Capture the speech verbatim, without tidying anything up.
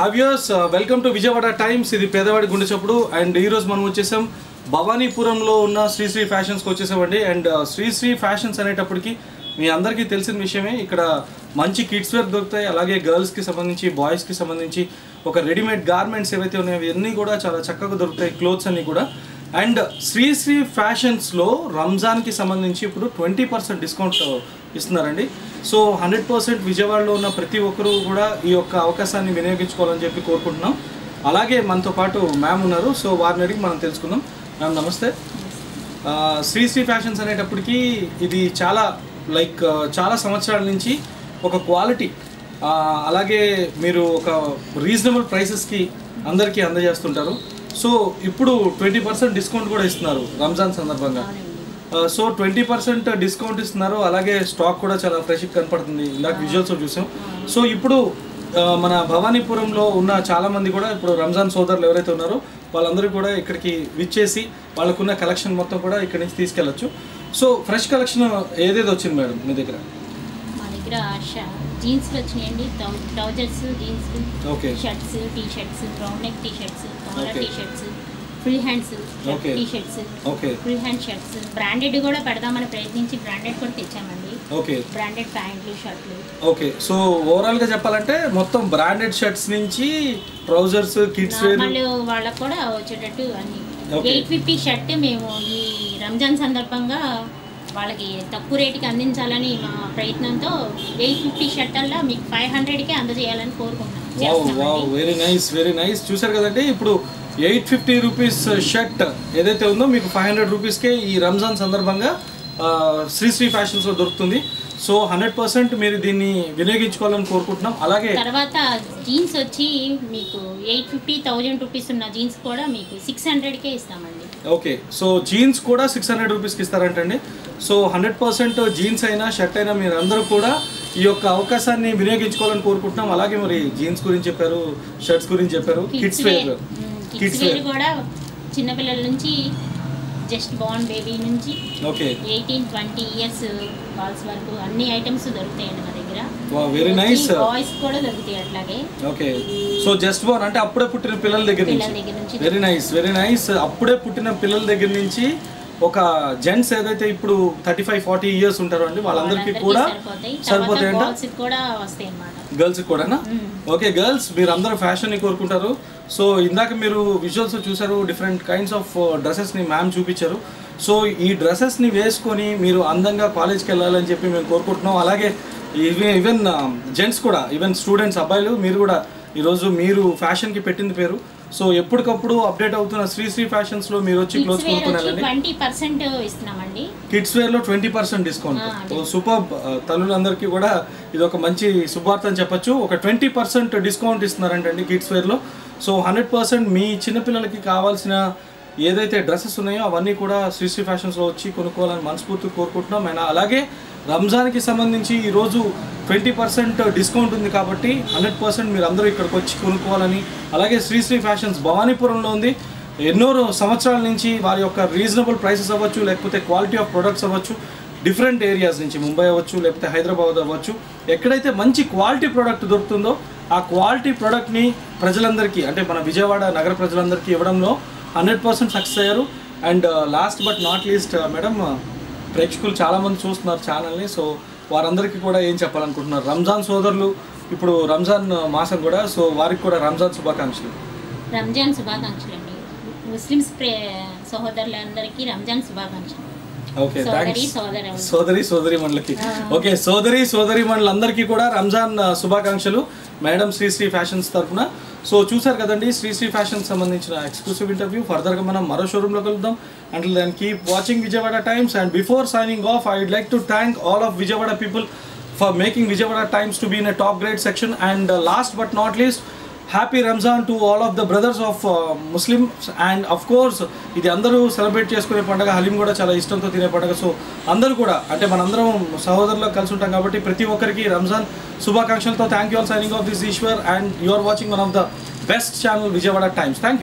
హావ్యూర్స్ welcome to Vijayawada Times. ఇది పేదవాడి గుండె చప్పుడు. అండ్ ఈరోజు మనం వచ్చేసాం భవానీపురంలో ఉన్న శ్రీ శ్రీ ఫ్యాషన్స్కి వచ్చేసామండి. అండ్ శ్రీ శ్రీ ఫ్యాషన్స్ అనేటప్పటికి మీ అందరికీ తెలిసిన విషయమే. ఇక్కడ మంచి కిడ్స్ వేర్ దొరుకుతాయి, అలాగే గర్ల్స్కి సంబంధించి బాయ్స్కి సంబంధించి ఒక రెడీమేడ్ గార్మెంట్స్ ఏవైతే ఉన్నాయో అవన్నీ కూడా చాలా చక్కగా దొరుకుతాయి, క్లోత్స్ అన్నీ కూడా. అండ్ శ్రీ శ్రీ ఫ్యాషన్స్లో రంజాన్కి సంబంధించి ఇప్పుడు ట్వంటీ పర్సెంట్ డిస్కౌంట్ ఇస్తున్నారండి. సో హండ్రెడ్ పర్సెంట్ విజయవాడలో ఉన్న ప్రతి ఒక్కరూ కూడా ఈ యొక్క అవకాశాన్ని వినియోగించుకోవాలని చెప్పి కోరుకుంటున్నాం. అలాగే మనతో పాటు మ్యామ్ ఉన్నారు, సో వారిని అడిగి మనం తెలుసుకుందాం. మ్యామ్ నమస్తే. శ్రీ శ్రీ ఫ్యాషన్స్ అనేటప్పటికీ ఇది చాలా లైక్ చాలా సంవత్సరాల నుంచి ఒక క్వాలిటీ, అలాగే మీరు ఒక రీజనబుల్ ప్రైసెస్కి అందరికీ అందజేస్తుంటారు. సో ఇప్పుడు ట్వంటీ పర్సెంట్ డిస్కౌంట్ కూడా ఇస్తున్నారు రంజాన్ సందర్భంగా. సో ట్వంటీ పర్సెంట్ డిస్కౌంట్ ఇస్తున్నారు, అలాగే స్టాక్ కూడా చాలా ఫ్రెష్గా కనపడుతుంది. ఇందాక విజువల్స్ చూసాం. సో ఇప్పుడు మన భవానీపురంలో ఉన్న చాలామంది కూడా ఇప్పుడు రంజాన్ సోదరులు ఎవరైతే ఉన్నారో వాళ్ళందరూ కూడా ఇక్కడికి విచ్చేసి వాళ్ళకున్న కలెక్షన్ మొత్తం కూడా ఇక్కడి నుంచి తీసుకెళ్ళచ్చు. సో ఫ్రెష్ కలెక్షన్ ఏదేది వచ్చింది మేడం మీ దగ్గర? మా దగ్గర జీన్స్ వచ్చినాయండి, trousers, jeans, okay, shirts, T shirts, round neck T shirts, collar T shirts, full hands T shirts, full hand shirts, branded కూడా పెడదామని ప్రయత్నించి బ్రాండెడ్ కూడా తెచ్చామండి. ఓకే, బ్రాండెడ్ ప్యాంట్లు, షర్ట్లు. ఓకే, సో ఓవరాల్ గా చెప్పాలంటే మొత్తం బ్రాండెడ్ షర్ట్స్ నుంచి ట్రౌజర్స్, కిడ్స్ వేర్ వాళ్ళకి కూడా వచ్చేటట్టు అన్ని. ఎయిట్ ఫిఫ్టీ షర్ట్ మేము ఈ రంజాన్ సందర్భంగా వాళ్ళకి తక్కువ రేటుకి అందించాలని మా ప్రయత్నంతో ఎయిట్ ఫిఫ్టీ షర్ట్ అలా మీకు ఫైవ్ హండ్రెడ్కే అందజేయాలని కోరుకుంటున్నాం. Very nice, very nice. చూసారు కదండి, ఇప్పుడు ఎయిట్ ఫిఫ్టీ రూపీస్ షర్ట్ ఏదైతే ఉందో మీకు ఫైవ్ హండ్రెడ్ రూపీస్కే ఈ రంజాన్ సందర్భంగా శ్రీ శ్రీ ఫ్యాషన్స్లో దొరుకుతుంది. సో హండ్రెడ్ పర్సెంట్ మీరు దీన్ని వినియోగించుకోవాలని కోరుకుంటున్నాం. అలాగే తర్వాత జీన్స్ వచ్చి మీకు ఎయిట్ ఫిఫ్టీ థౌజండ్ రూపీస్ ఉన్న జీన్స్ కూడా మీకు సిక్స్ హండ్రెడ్కే ఇస్తామండి. ఓకే, సో జీన్స్ కూడా సిక్స్ హండ్రెడ్ రూపీస్కి ఇస్తారంటండి. సో హండ్రెడ్ పర్సెంట్ జీన్స్ అయినా షర్ట్ అయినా మీరు అందరూ కూడా ఈ యొక్క అవకాశాన్ని వినియోగించుకోవాలని కోరుకుంటున్నాం. అలాగే మరి జీన్స్ గురించి చెప్పారు, షర్ట్స్ గురించి చెప్పారు, కిడ్స్ వేర్ కిడ్స్ వేర్ కూడా చిన్నపిల్లల నుంచి జస్ట్ బార్న్ బేబీ నుంచి ఓకే ఎయిటీన్ ట్వంటీ ఇయర్స్ బాల్స్ వరకు అన్ని ఐటమ్స్ దొరుకుతాయండి మా దగ్గర. Very nice. బాయ్స్ కూడా దొరుకుతాయి అట్లాగే. ఓకే, సో జస్ట్ బార్న్ అంటే అప్పుడే పుట్టిన పిల్లల దగ్గర నుంచి. Very nice, very nice. అప్పుడే పుట్టిన పిల్లల దగ్గర నుంచి ఒక జెంట్స్ ఏదైతే ఇప్పుడు థర్టీ ఫైవ్ ఫార్టీ ఇయర్స్ ఉంటారో అండి వాళ్ళందరికీ కూడా సరిపోతాయి అంట. గర్ల్స్ కూడానా? ఓకే, గర్ల్స్ మీరు అందరూ ఫ్యాషన్ని కోరుకుంటారు. సో ఇందాక మీరు విజువల్స్ చూసారు, డిఫరెంట్ కైండ్స్ ఆఫ్ డ్రెస్సెస్ని మ్యామ్ చూపించారు. సో ఈ డ్రెస్సెస్ని వేసుకొని మీరు అందంగా కాలేజ్కి వెళ్ళాలని చెప్పి మేము కోరుకుంటున్నాం. అలాగే ఈవెన్ ఈవెన్ జెంట్స్ కూడా, ఈవెన్ స్టూడెంట్స్ అబ్బాయిలు మీరు కూడా ఈరోజు మీరు ఫ్యాషన్కి పెట్టింది పేరు. సో ఎప్పటికప్పుడు అప్డేట్ అవుతున్న శ్రీ శ్రీ ఫ్యాషన్స్ లో మీరు వచ్చి క్లోజ్ కొనుక్కోవాలండి. ట్వంటీ పర్సెంట్ ఇస్తున్నామండి కిడ్స్ వేర్ లో twenty percent discount. So super. తల్లులందరికీ కూడా ఇది ఒక మంచి శుభార్త అని చెప్పొచ్చు. ఒక ట్వంటీ పర్సెంట్ డిస్కౌంట్ ఇస్తున్నారంటండి కిడ్స్ వేర్ లో. సో హండ్రెడ్ పర్సెంట్ మీ చిన్నపిల్లలకి కావాల్సిన ఏదైతే డ్రెస్సెస్ ఉన్నాయో అవన్నీ కూడా శ్రీ శ్రీ ఫ్యాషన్స్లో వచ్చి కొనుక్కోవాలని మనస్ఫూర్తిగా కోరుకుంటున్నాం. అండ్ అలాగే రంజాన్కి సంబంధించి ఈరోజు ట్వంటీ పర్సెంట్ డిస్కౌంట్ ఉంది కాబట్టి హండ్రెడ్ పర్సెంట్ మీరు అందరూ ఇక్కడికి వచ్చి కొనుక్కోవాలని. అలాగే శ్రీ శ్రీ ఫ్యాషన్స్ భవానీపురంలో ఉంది. ఎన్నో సంవత్సరాల నుంచి వారి యొక్క రీజనబుల్ ప్రైసెస్ అవ్వచ్చు, లేకపోతే క్వాలిటీ ఆఫ్ ప్రొడక్ట్స్ అవ్వచ్చు, డిఫరెంట్ ఏరియాస్ నుంచి ముంబై అవ్వచ్చు, లేకపోతే హైదరాబాద్ అవ్వచ్చు, ఎక్కడైతే మంచి క్వాలిటీ ప్రోడక్ట్ దొరుకుతుందో ఆ క్వాలిటీ ప్రోడక్ట్ని ప్రజలందరికీ అంటే మన విజయవాడ నగర ప్రజలందరికీ ఇవ్వడంలో హండ్రెడ్ పర్సెంట్ సక్సెస్ అయ్యారు. And last but not least madam, ప్రేక్షకులు చాలామంది చూస్తున్నారు ఛానల్ని. సో వారందరికీ కూడా ఏం చెప్పాలనుకుంటున్నారు? రంజాన్ సోదరులు ఇప్పుడు రంజాన్ మాసం కూడా, సో వారికి కూడా రంజాన్ శుభాకాంక్షలు. రంజాన్ శుభాకాంక్షలు అండి. ముస్లిమ్స్ సహోదరులందరికీ రంజాన్ శుభాకాంక్షలు. Okay, thanks. సోదరి సోదరి మండలికి ఓకే సోదరి సోదరి మండలందరికీ కూడా రంజాన్ శుభాకాంక్షలు మేడం శ్రీ శ్రీ ఫ్యాషన్స్ తరఫున. సో చూసారు కదండి శ్రీ శ్రీ ఫ్యాషన్స్ సంబంధించిన ఎక్స్క్లూసివ్ ఇంటర్వ్యూ. ఫర్దర్గా మనం మరో షోరూంలో కలుద్దాం. Until then, keep watching Vijayawada Times. And before signing off, I would like to thank all of Vijayawada people for making Vijayawada Times to be in a top grade section. And uh, last but not least, happy Ramzan to all of the brothers of uh, Muslims. And of course, ఇది అందరూ celebrate చేసుకునే పండుగ. హలీం కూడా చాలా ఇష్టంతో తినే పండుగ. So అందరూ కూడా అంటే మనందరం సహోదరులు కలిసి ఉంటాం కాబట్టి ప్రతి ఒక్కరికి రంజాన్ శుభాకాంక్షలతో thank you all. Signing off this Eshwar. And you are watching one of the best channel Vijayawada Times. Thank you.